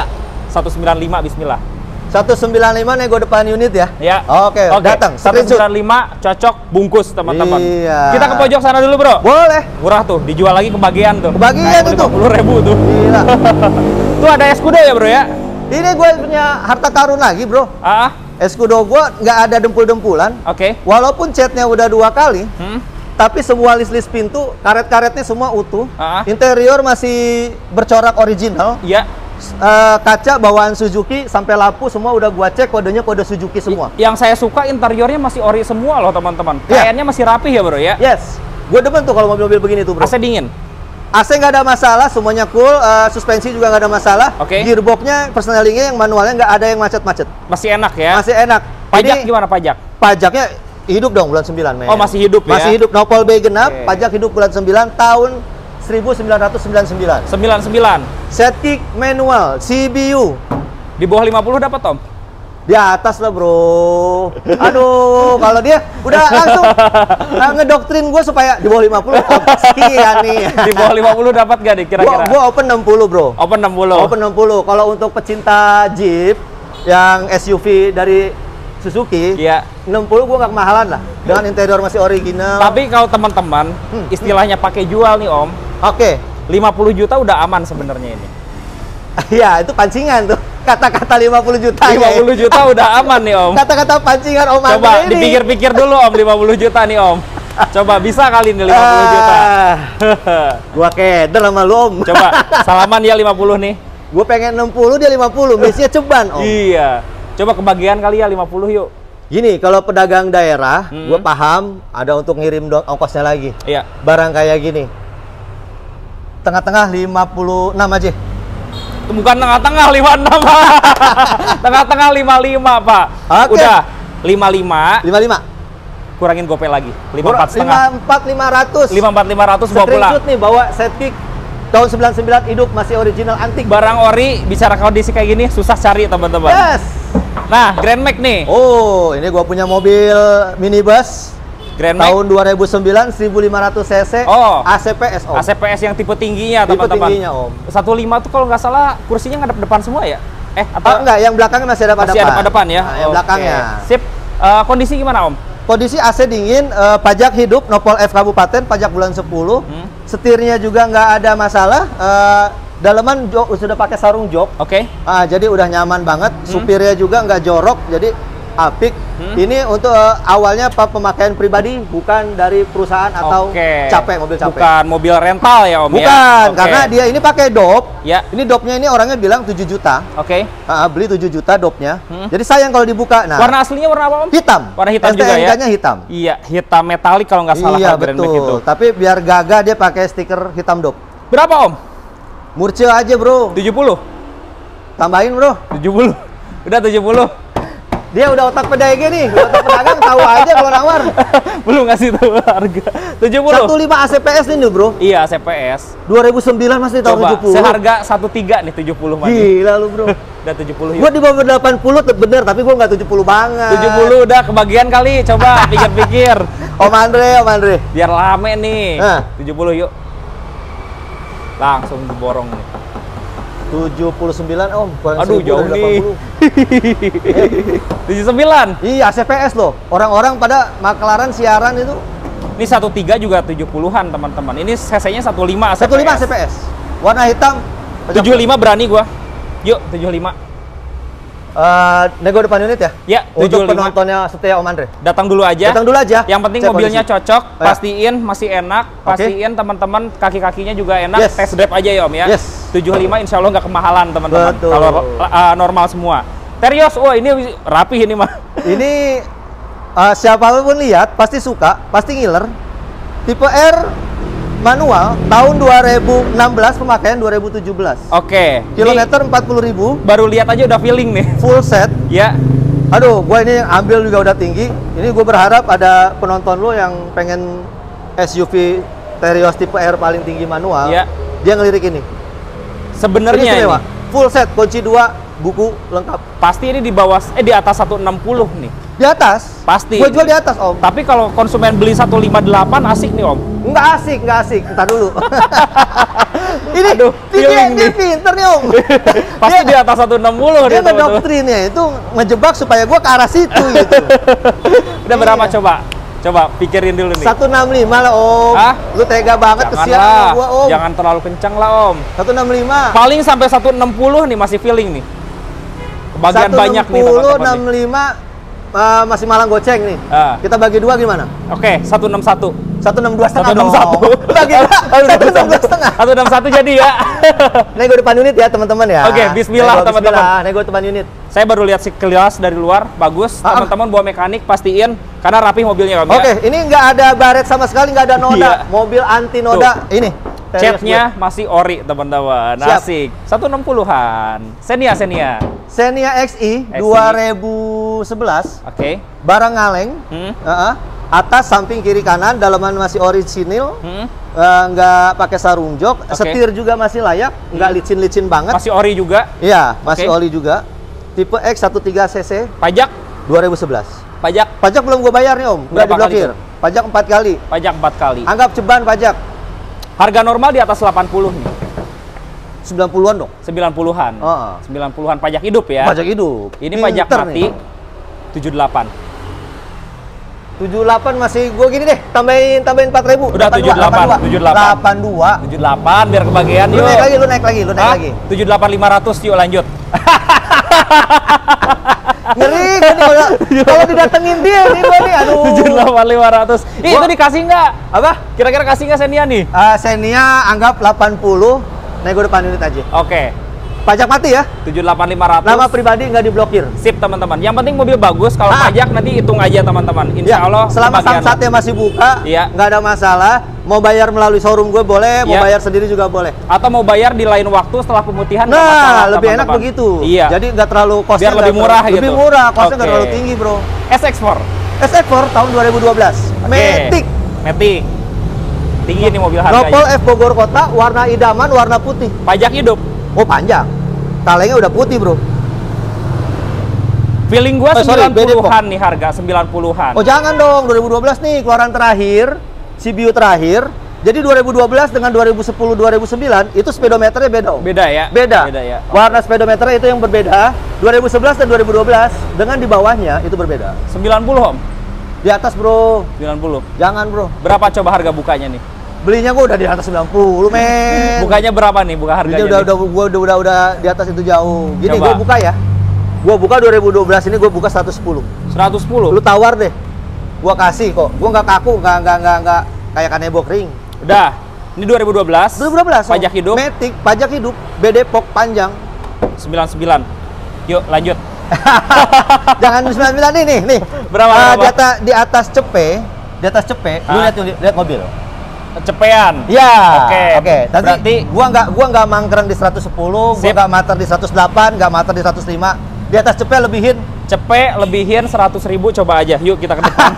seratus sembilan puluh lima, bismillah. seratus sembilan puluh lima nego depan unit ya? Ya. Oke, Oke. datang. seratus sembilan puluh lima cocok bungkus teman-teman. Iya. Kita ke pojok sana dulu, Bro. Boleh. Murah tuh, dijual lagi kebagian tuh. Kebagian tuh. lima puluh ribu tuh. Gila. Tuh ada Escudo ya, Bro ya? Ini gue punya harta karun lagi, Bro. Ah, Escudo gue nggak ada dempul-dempulan. oke. Walaupun catnya udah dua kali, Hmm. tapi semua list-list pintu, karet-karetnya semua utuh. Ah. Interior masih bercorak original. Iya. Eh, kaca bawaan Suzuki sampai lampu semua udah gua cek, kodenya kode Suzuki semua. Yang saya suka interiornya masih ori semua loh, teman-teman. Iya. Kayaknya masih rapih ya, Bro ya? Yes, gue demen tuh kalau mobil-mobil begini tuh, Bro. A C dingin. A C nggak ada masalah, semuanya cool. eh, suspensi juga nggak ada masalah. Oke. Gearboxnya, persnelingnya, yang manualnya nggak ada yang macet-macet. Masih enak ya? Masih enak. Pajak Ini gimana pajak? pajaknya hidup dong bulan sembilan, men. Oh, masih hidup ya? Masih hidup. Nopol B genap, Oke. pajak hidup bulan sembilan tahun seribu sembilan ratus sembilan puluh sembilan. sembilan puluh sembilan. Set kick manual, C B U. Di bawah lima puluh dapat, Om? Di atas lah, Bro. Aduh, kalau dia udah langsung uh, ngedoktrin gue supaya di bawah lima puluh. Oh, sekian nih. Di bawah lima puluh dapat gak nih Gua, kira-kira? gua open enam puluh, Bro. Open enam puluh. Open enam puluh. Kalau untuk pecinta Jeep yang S U V dari Suzuki, Iya. enam puluh gua nggak kemahalan lah. Dengan interior masih original. Tapi kalau teman-teman Hmm, istilahnya pakai jual nih, Om, Oke. lima puluh juta udah aman sebenarnya ini. Iya, itu pancingan tuh. Kata-kata lima puluh juta. lima puluh juta udah aman nih, Om. Kata-kata pancingan Om Coba Andre ini. dipikir-pikir dulu, Om, lima puluh juta nih, Om. Coba bisa kali nih lima puluh juta. Ah, gua keder sama lu, Om. Coba salaman ya lima puluh nih. Gua pengen enam puluh, dia lima puluh. Misinya ceban, Om. Iya. Coba kebagian kali ya lima puluh yuk. Gini, kalau pedagang daerah, Hmm. gue paham ada untuk ngirim do- ongkosnya lagi. Iya. Barang kayak gini, tengah-tengah lima puluh enam aja. Bukan tengah-tengah lima puluh enam. Tengah-tengah lima puluh lima, Pak. Oke. Udah lima puluh lima, lima puluh lima. kurangin gopay lagi. lima puluh empat lima setengah. puluh empat lima ratus. lima puluh empat lima ratus bawa pulang. Screenshot nih, bawa set kick. Tahun sembilan puluh sembilan hidup, masih original antik. Barang ori bicara kondisi kayak gini susah cari, teman-teman. Yes. Nah, Grand Max nih. Oh, ini gua punya mobil minibus. Grand Max Tahun dua ribu sembilan, seribu lima ratus cc. Oh. A C P S, Om. A C P S yang tipe tingginya, Tipe teman-teman. tingginya, Om. seratus lima tuh kalau nggak salah kursinya ngadep depan semua ya? Eh, atau Ah, enggak, yang belakangnya masih ada pada masih ada pada depan ya? Nah, yang Oke. belakangnya. Sip. Eh, kondisi gimana, Om? Kondisi A C dingin, eh, pajak hidup, nopol F kabupaten, pajak bulan sepuluh. Hmm. Setirnya juga nggak ada masalah. eh, daleman jok sudah pakai sarung jok. Oke. Ah, jadi udah nyaman banget. Supirnya juga nggak jorok, jadi apik. Hmm. Ini untuk eh, awalnya pe- pemakaian pribadi, bukan dari perusahaan atau Oke. capek, mobil capek. Bukan mobil rental ya, Om ya? Bukan, Oke. karena dia ini pakai dop. Ya. Ini dopnya ini orangnya bilang tujuh juta. Oke. Ah, beli tujuh juta dopnya. Hmm. Jadi sayang kalau dibuka. Nah, Warna aslinya warna apa, Om? hitam. Warna hitam juga ya? S T N K-nya hitam. Iya, hitam metalik kalau nggak salah Iya, kalau Grand Max betul. itu. Tapi biar gagah dia pakai stiker hitam dop. Berapa, Om? Murce aja, Bro. tujuh puluh? Tambahin, Bro. tujuh puluh. Udah tujuh puluh. Dia udah otak pedagang nih. Udah otak pedagang, tahu aja kalau nawar. Belum ngasih tahu harga. tujuh puluh. satu lima A C P S nih, Bro. Iya, A C P S. dua ribu sembilan masih tahun Coba, tujuh puluh. seharga satu tiga nih tujuh puluh mah. nih. Gila lu, Bro. Udah tujuh puluh yuk. Gua di bawah delapan puluh bener, tapi gua nggak tujuh puluh banget. tujuh puluh udah kebagian kali. Coba pikir-pikir. Om Andre, Om Andre. Biar rame nih. Nah. tujuh puluh yuk. Langsung borong nih. tujuh puluh sembilan, Om. Kurang Aduh, seribu jauh dari nih. delapan puluh. tujuh puluh sembilan. Iya, A C P S loh. Orang-orang pada maklaran siaran itu Ini satu tiga juga tujuh puluhan, teman-teman. Ini cc-nya satu lima A C P S. satu lima A C P S. Warna hitam. tujuh puluh lima berani gua. Yuk, tujuh puluh lima. Eh, nego depan unit ya? Ya, Untuk tujuh puluh lima. penontonnya setia Om Andre. Datang dulu aja. Datang dulu aja. Yang penting Cek mobilnya kondisi. cocok, Oh, ya. pastiin masih enak, pastiin teman-teman kaki-kakinya juga enak, Yes. test drive aja ya, Om ya. Yes. tujuh puluh lima insya Allah nggak kemahalan, teman-teman. Betul. Kalau uh, normal semua. Terios, wah ini rapih ini mah. Ini eh, siapapun lihat pasti suka, pasti ngiler. Tipe R manual tahun dua ribu enam belas, pemakaian dua ribu tujuh belas. Oke. Kilometer empat puluh ribu, Ini baru lihat aja udah feeling nih. full set. Ya. Aduh, gua ini ambil juga udah tinggi. Ini gue berharap ada penonton lo yang pengen S U V Terios tipe R paling tinggi manual. Iya. Dia ngelirik ini. Sebenarnya Ini ini, istimewa. Full set, kunci dua, buku lengkap. pasti ini di bawah eh di atas seratus enam puluh nih. Di atas? Pasti. Gue jual di atas, Om. Tapi kalau konsumen beli seratus lima puluh delapan asik nih, Om. Nggak asik, nggak asik. Entar dulu. Ini Aduh, dia, feeling dia nih. pinter nih, Om. Pasti Dia- di atas seratus enam puluh Dia dia tuh. ngedoktrinnya itu ngejebak supaya gue ke arah situ gitu. Udah berapa Iya. coba? Coba pikirin dulu nih. seratus enam puluh lima lah, Om. Hah? Lu tega banget Jangan kesian lah. sama gua, Om. Jangan terlalu kencang lah, Om. seratus enam puluh lima. Paling sampai seratus enam puluh nih masih feeling nih. Kebagian banyak nih seratus teman-teman. enam nih. puluh lima uh, masih malang goceng nih. Ah. Kita bagi dua gimana? Oke, seratus enam puluh satu. seratus enam puluh dua setengah. seratus enam puluh satu. dong. Bagi dua. seratus enam puluh dua setengah. seratus enam puluh satu jadi ya. Nego depan unit ya, teman-teman ya. Oke, bismillah, Nego, teman-teman. bismillah. Nego depan unit. Saya baru lihat sekilas dari luar, bagus. Ah. Teman-teman bawa mekanik pastiin karena rapih mobilnya, Om. Oke, Ya. ini nggak ada baret sama sekali, nggak ada noda. Iya. Mobil anti noda. Ini. Catnya masih ori, teman-teman. Siap. Asik. seratus enam puluhan. Xenia, Xenia. Xenia X I X I. dua ribu sebelas. Oke. Barang kaleng. Hmm. Uh-uh. Atas, samping, kiri, kanan, dalaman masih orisinil. Hmm. Eh, nggak pakai sarung jok. Oke. Setir juga masih layak, nggak licin-licin banget. Masih ori juga. Iya, masih Oke. oli juga. Tipe X tiga belas cc Pajak, dua ribu sebelas. pajak, Pajak belum gue bayar nih, Om. Nggak Berapa kali diblokir. Pajak empat kali. pajak empat kali. Anggap ceban pajak Harga normal di atas delapan puluh nih. sembilan puluhan dong. sembilan puluhan. Heeh. sembilan puluhan pajak hidup ya. Pajak hidup. Ini pajak Pinter mati nih. tujuh puluh delapan. tujuh puluh delapan masih gue gini deh, tambahin tambahin empat ribu. Udah, tujuh puluh delapan, tujuh puluh delapan. delapan puluh dua. tujuh puluh delapan biar kebagian Lu yuk. naik lagi, lu naik lagi, lu naik Hah? lagi. tujuh puluh delapan lima ratus yuk lanjut. Ngeri gue nih kalau kalau didatengin dia nih gue nih, aduh. tujuh puluh delapan lima ratus. Ih, Gua- itu dikasih nggak? Apa? Kira-kira kasih nggak Xenia nih? Uh, Xenia anggap delapan puluh, nego depan unit aja. Oke. Pajak mati ya? tujuh puluh delapan lima ratus. Nama pribadi nggak diblokir. Sip teman-teman. Yang penting mobil bagus. Kalau Ah. pajak nanti hitung aja teman-teman. Insya Ya, Allah selama kebagian lah. samsatnya masih buka, Iya. nggak ada masalah. Mau bayar melalui showroom gue boleh, mau Iya. bayar sendiri juga boleh. Atau mau bayar di lain waktu setelah pemutihan. nggak Nah, masalah, lebih enak teman-teman. begitu. Iya. Jadi nggak terlalu costnya Biar lebih nggak murah terlalu- gitu. Lebih murah, costnya nggak Oke. terlalu tinggi bro. S X empat. S X empat tahun dua ribu dua belas. Oke. Matic. Matic. Tinggi nih mobil harganya. Nopol F Bogor Kota, warna idaman, warna putih. Pajak hidup. Oh panjang. Kalengnya udah putih bro. Feeling gua Oh, sorry, sembilan Depok. puluhan nih harga, sembilan puluhan. Oh jangan dong, dua ribu dua belas nih keluaran terakhir, C B U terakhir. Jadi dua ribu dua belas dengan dua ribu sepuluh, dua ribu sembilan itu speedometernya beda Om. Beda ya? Beda. Beda ya. Warna speedometernya itu yang berbeda. dua ribu sebelas dan dua ribu dua belas dengan di bawahnya itu berbeda. sembilan puluh Om. Di atas bro, sembilan puluh. jangan bro. Berapa coba harga bukanya nih? Belinya gua udah di atas sembilan puluh men. Bukanya berapa nih buka harganya? Belinya udah, nih? udah gua udah, udah udah di atas itu jauh. Gini Coba. gua buka ya. Gua buka dua ribu dua belas ini gua buka seratus sepuluh. seratus sepuluh. Lu tawar deh. Gua kasih kok. Gua nggak kaku, nggak nggak nggak nggak kayak kanebo kering. Udah. Ini dua ribu dua belas. dua ribu dua belas. Pajak hidup. Matic, pajak hidup, B Depok panjang. sembilan puluh sembilan. Yuk lanjut. Jangan sembilan puluh sembilan nih nih nih. Berapa, Ah, berapa? di atas di atas cepe, di atas cepe, lu Ah. lihat tuh, lihat mobil. Cepean. Ya. Oke. Oke. Nanti Berarti gua nggak gua nggak mangkreng di seratus sepuluh, gua Sip. nggak mater di seratus delapan, nggak mater di seratus lima. Di atas cepe lebihin. cepe lebihin seratus ribu coba aja. Yuk kita ke depan.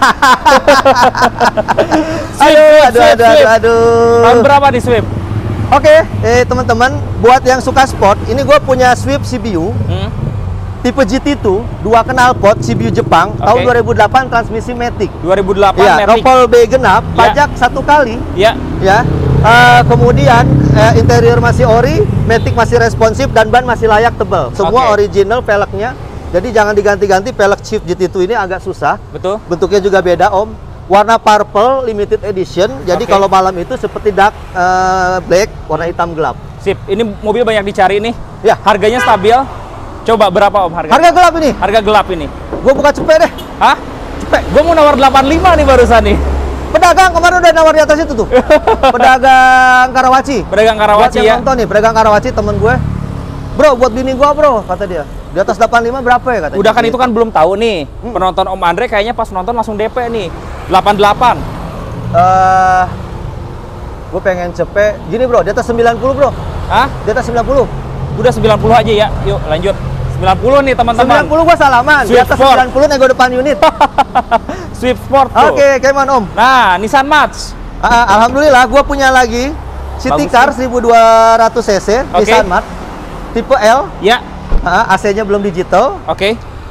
Swift, Aduh, Swift, aduh, Swift, aduh, Swift. aduh, aduh. Tahun berapa di Swift? Oke, eh teman-teman, buat yang suka sport, ini gue punya Swift C B U Hmm? tipe G T dua, dua knalpot C B U Jepang, Oke. tahun dua ribu delapan, transmisi Matic. dua ribu delapan Iya, Matic. Nopol B genap, Ya. pajak satu kali, Ya. ya. Eh, kemudian eh, interior masih ori, Matic masih responsif dan ban masih layak tebal. Semua Oke. original peleknya. Jadi jangan diganti-ganti, pelek Swift G T dua ini agak susah. Betul. Bentuknya juga beda Om. Warna purple limited edition. Jadi Oke. kalau malam itu seperti dark eh, black, warna hitam gelap. Sip. Ini mobil banyak dicari nih. Ya. Harganya stabil. Coba berapa Om harga? Harga gelap ini. Harga gelap ini. Gue buka cepet deh. Hah? Cepet. Gue mau nawar delapan puluh lima nih barusan nih. Pedagang kemarin udah nawar di atas itu tuh. Pedagang Karawaci. Pedagang Karawaci Buat yang ya. nonton nih, pedagang Karawaci temen gue. Bro, buat bini gua bro, kata dia. Di atas delapan puluh lima berapa ya katanya? Udah kan itu kan belum tahu nih. Hmm. Penonton Om Andre kayaknya pas nonton langsung D P nih. delapan puluh delapan. Eh, gue pengen cepet. Gini bro, di atas sembilan puluh bro. Hah? Di atas sembilan puluh. Udah sembilan puluh aja ya. Yuk lanjut. sembilan puluh nih teman-teman. sembilan puluh gua salaman. Di Swift atas Sport. sembilan puluh nego depan unit. Swift Sport tuh. Oke, Keman Om. Nah, Nissan March. Ah, alhamdulillah gua punya lagi City Bagus Car nih. seribu dua ratus cc Oke. Nissan March tipe L. Ya. Ah, A C-nya belum digital. Oke.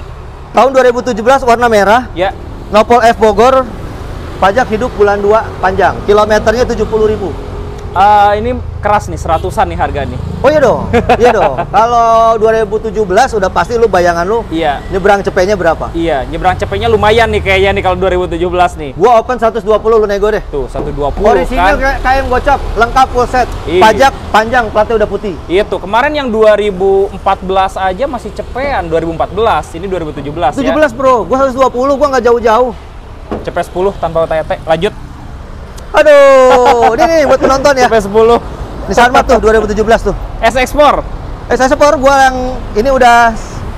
Tahun dua ribu tujuh belas warna merah. Ya. Nopol F Bogor. Pajak hidup bulan dua panjang. Kilometernya tujuh puluh ribu. Uh, ini keras nih, seratusan nih harga nih. Oh iya dong, iya dong. Kalau dua ribu tujuh belas udah pasti lu bayangan lu. Iya. Nyebrang cepenya berapa? Iya, nyebrang cepenya lumayan nih kayaknya nih kalau dua ribu tujuh belas nih. Gua open seratus dua puluh, lu nego deh. Tuh, seratus dua puluh Orisinil kan. K M gocap, lengkap full set. Ih. Pajak panjang, platnya udah putih. Iya tuh, kemarin yang dua ribu empat belas aja masih cepean, dua ribu empat belas. Ini dua ribu tujuh belas ya. tujuh belas bro, gua seratus dua puluh, gua nggak jauh-jauh. Cepet sepuluh tanpa O T T. Lanjut. Aduh, ini nih buat penonton ya. Cepet sepuluh. Nissan Mark tuh dua ribu tujuh belas tuh. S Explore. S Explore gua yang ini udah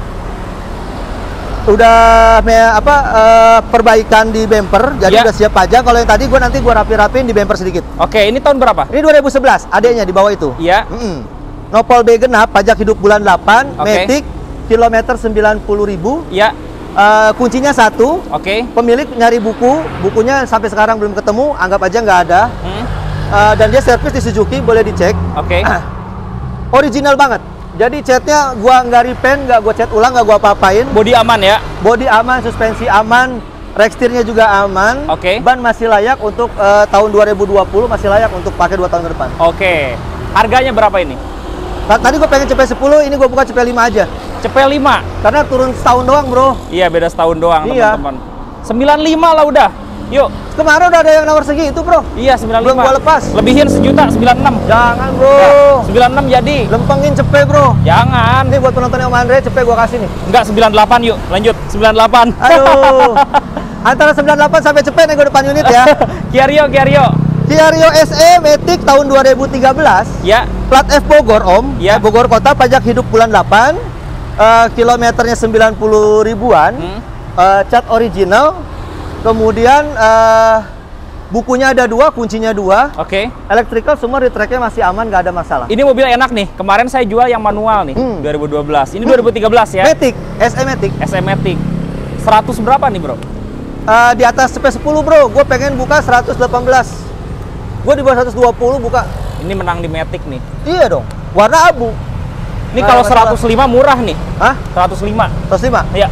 udah me, apa uh, perbaikan di bumper, jadi Ya. udah siap pajak. Kalau yang tadi gua nanti gua rapi-rapin di bumper sedikit. Oke, ini tahun berapa? Ini dua ribu sebelas, adanya di bawah itu. Iya. Mm-mm. Nopol B genap, pajak hidup bulan delapan, Oke. Matic, kilometer sembilan puluh ribu. Iya. Uh, kuncinya satu. Oke. Pemilik nyari buku, bukunya sampai sekarang belum ketemu, anggap aja nggak ada. Hmm. Uh, dan dia servis di Suzuki, boleh dicek. Oke. Original banget. Jadi catnya gua nggak repaint, nggak gua cat ulang, nggak gua apa-apain. Bodi aman ya. Bodi aman, suspensi aman, rekstirnya juga aman. Oke. Ban masih layak untuk uh, tahun dua ribu dua puluh, masih layak untuk pakai dua tahun ke depan. Oke. Harganya berapa ini? Nah, tadi gua pengen C P sepuluh, ini gua buka C P lima aja. C P lima. Karena turun setahun doang, bro. Iya, beda setahun doang, Iya. teman-teman. sembilan puluh lima lah udah. Yuk. Kemarin udah ada yang nawar segitu, bro. Iya, sembilan puluh lima. Belum gua lepas. Lebihin sejuta, sembilan puluh enam. Jangan, bro. Nah, sembilan puluh enam jadi. Lempengin cepet, bro. Jangan. Ini buat penonton Om Andre, cepet gua kasih nih. Enggak, sembilan puluh delapan yuk. Lanjut, sembilan puluh delapan. Aduh. Antara sembilan puluh delapan sampai cepet nih gua depan unit ya. Kia Rio, Kia Rio. Kia Rio S E Matic tahun dua ribu tiga belas. Ya. Plat F Bogor, Om. Ya. Bogor Kota, pajak hidup bulan delapan. Uh, kilometernya sembilan puluh ribuan. Hmm. Uh, cat original. Kemudian uh, bukunya ada dua, kuncinya dua. Oke. Electrical semua retracknya masih aman, nggak ada masalah. Ini mobil enak nih. Kemarin saya jual yang manual nih, Hmm. dua ribu dua belas. Ini dua ribu tiga belas ya. Matic, S E Matic. S M Matic. seratus berapa nih, Bro? Uh, di atas C P sepuluh, bro. Gue pengen buka seratus delapan belas. Gue di bawah seratus dua puluh buka. Ini menang di Matic nih. Iya dong. Warna abu. Ini Nah, kalau masalah. seratus lima murah nih. Hah? seratus lima. seratus lima? Iya.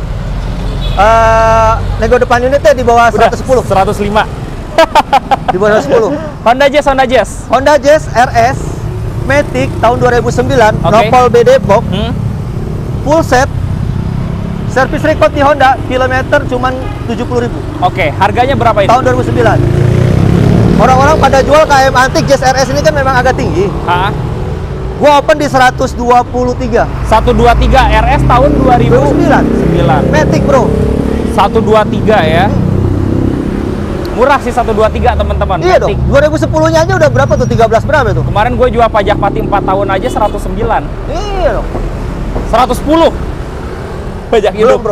Uh, nego depan unitnya di bawah Udah, seratus sepuluh. seratus lima. Di bawah seratus sepuluh. Honda Jazz, Honda Jazz. Honda Jazz R S Matic tahun dua ribu sembilan. Oke. Nopol B Depok. Hmm? Full set. Service record di Honda. Kilometer cuman tujuh puluh ribu. Oke, harganya berapa ini? Tahun dua ribu sembilan. Orang-orang pada jual K M antik. Jazz R S ini kan memang agak tinggi. Ah, Gua open di seratus dua puluh tiga. seratus dua puluh tiga R S tahun dua ribu sembilan. Matic, bro. seratus dua puluh tiga ya. Murah sih seratus dua puluh tiga, teman-teman. Iya Matic. dong. dua ribu sepuluh-nya aja udah berapa tuh? tiga belas berapa itu? Kemarin gue jual pajak pati empat tahun aja seratus sembilan. Iya dong. seratus sepuluh. Pajak Belum, hidup. bro.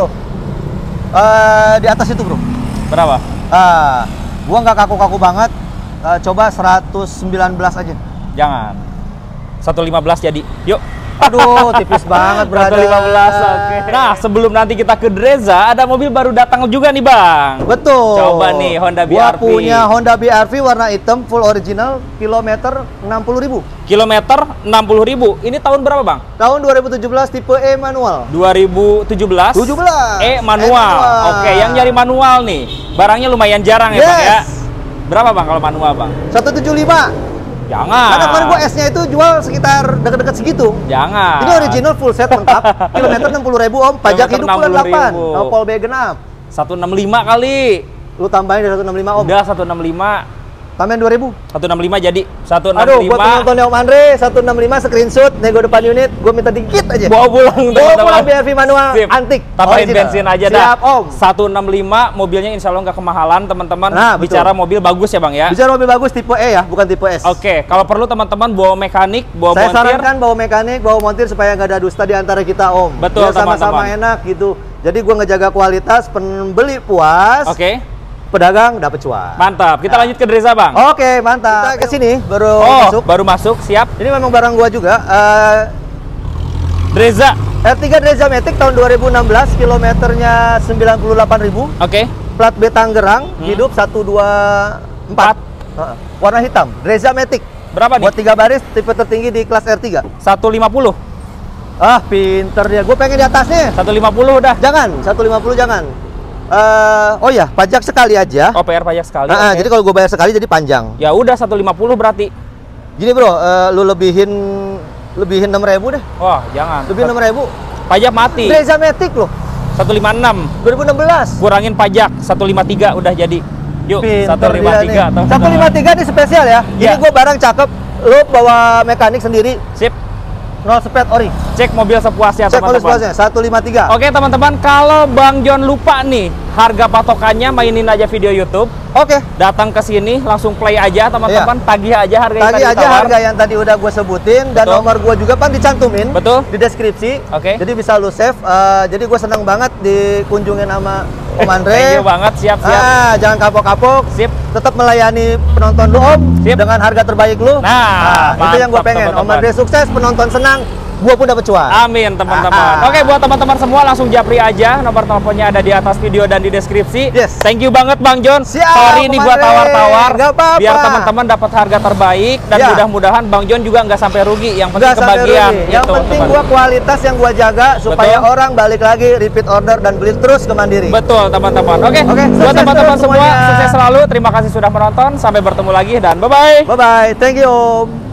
Eh, di atas itu, bro. Berapa? Ah, gua nggak kaku-kaku banget. Eh, coba seratus sembilan belas aja. Jangan. seratus lima belas jadi. Yuk. Aduh, tipis banget, brother. seratus lima belas, oke. Nah, sebelum nanti kita ke Dreza, ada mobil baru datang juga nih, Bang. Betul. Coba nih, Honda B Gua R V. punya Honda B R V warna hitam, full original, kilometer enam puluh ribu. Kilometer enam puluh ribu. Ini tahun berapa, Bang? Tahun dua ribu tujuh belas, tipe E manual. dua ribu tujuh belas. tujuh belas. E manual. E manual. Oke, yang nyari manual nih. Barangnya lumayan jarang ya, Bang ya. Yes. Berapa, Bang, kalau manual, Bang? seratus tujuh puluh lima. Jangan. Karena kemarin gua S-nya itu jual sekitar deket-deket segitu. Jangan. Ini original full set lengkap. Kilometer enam puluh ribu, Om. Pajak Kilometer hidup bulan delapan. enam puluh ribu. Nopol B genap. seratus enam puluh lima kali. Lu tambahin dari seratus enam puluh lima, Om. Udah seratus enam puluh lima. Tambahin dua ribu. seratus enam puluh lima jadi. seratus enam Aduh, puluh buat lima. penontonnya Om Andre, seratus enam puluh lima screenshot, nego depan unit, gue minta dikit aja. Bawa pulang, Bawa teman-teman. pulang B R V manual Sip. antik. Tambahin original. bensin aja dah. Siap, Om. seratus enam puluh lima, mobilnya insya Allah nggak kemahalan, teman-teman. Nah, betul. Bicara mobil bagus ya, Bang ya. Bicara mobil bagus tipe E ya, bukan tipe S. Oke, kalau perlu teman-teman bawa mekanik, bawa Saya montir. sarankan bawa mekanik, bawa montir supaya nggak ada dusta di antara kita, Om. Betul, Biar sama-sama teman-teman. enak gitu. Jadi gue ngejaga kualitas, pembeli puas, Oke, pedagang dapat cuan. mantap. Kita Nah. lanjut ke Dreza, Bang. Oke, mantap. Kita ke sini baru Oh, masuk. baru masuk, siap. Ini memang barang gua juga. Eh, Dreza. R tiga Dreza Matic tahun dua ribu enam belas, kilometernya sembilan puluh delapan ribu. Oke. Plat B Tangerang, Hmm. hidup seratus dua puluh empat. Heeh. Warna hitam, Dreza Matic. Berapa nih? Buat tiga baris, tipe tertinggi di kelas R tiga. seratus lima puluh. Ah, pinter dia. Gue pengen di atasnya. seratus lima puluh udah. Jangan, seratus lima puluh jangan. Eh, oh ya, pajak sekali aja. Oh, P R pajak sekali. Nah, oke. jadi kalau gue bayar sekali jadi panjang. Ya udah seratus lima puluh berarti. Gini bro, eh, lu lebihin lebihin enam ribu deh. Wah, jangan. Lebih enam ribu. Pajak mati. Brezza Matic loh. seratus lima puluh enam. dua ribu enam belas. Kurangin pajak seratus lima puluh tiga udah jadi. Yuk, seratus lima puluh tiga atau seratus lima puluh tiga ini spesial ya. Iya. Ini gue barang cakep, lu bawa mekanik sendiri, Sip. nol spet ori. Cek mobil sepuasnya Cek polis teman-teman. puasnya seratus lima puluh tiga. Oke teman-teman, kalau Bang John lupa nih harga patokannya, mainin aja video YouTube. Oke. Datang ke sini langsung play aja teman-teman, tagih aja harga yang Tagih tadi aja ditawar. harga yang tadi udah gue sebutin dan Betul. nomor gue juga kan dicantumin. Betul. Di deskripsi. Oke. Jadi bisa lu save. Eh, jadi gue seneng banget dikunjungin sama Om Andre. Thank you banget, siap-siap. Ah, jangan kapok-kapok. Sip. Tetap melayani penonton lu Om Sip. dengan harga terbaik lu. Nah, itu yang gue mantap, pengen. Om teman-teman. Andre sukses, penonton senang, gue pun dapat cuan. Amin teman-teman. Ah. Oke, buat teman-teman semua langsung japri aja, nomor teleponnya ada di atas video dan di deskripsi. Yes. Thank you banget Bang John. Siap, Sorry ini Om gua Andre. tawar-tawar Nggak apa-apa. biar teman-teman dapat harga terbaik dan Ya. mudah-mudahan Bang John juga nggak sampai rugi. Yang penting Nggak sampai kebagian. rugi. Yang gitu, penting teman. gua kualitas yang gua jaga supaya Betul. orang balik lagi repeat order dan beli terus ke Mandiri. Betul teman-teman. Oke, Oke, buat sukses teman-teman terus semua semuanya. sukses selalu. Terima kasih sudah menonton. Sampai bertemu lagi dan bye-bye. Bye bye. Thank you Om.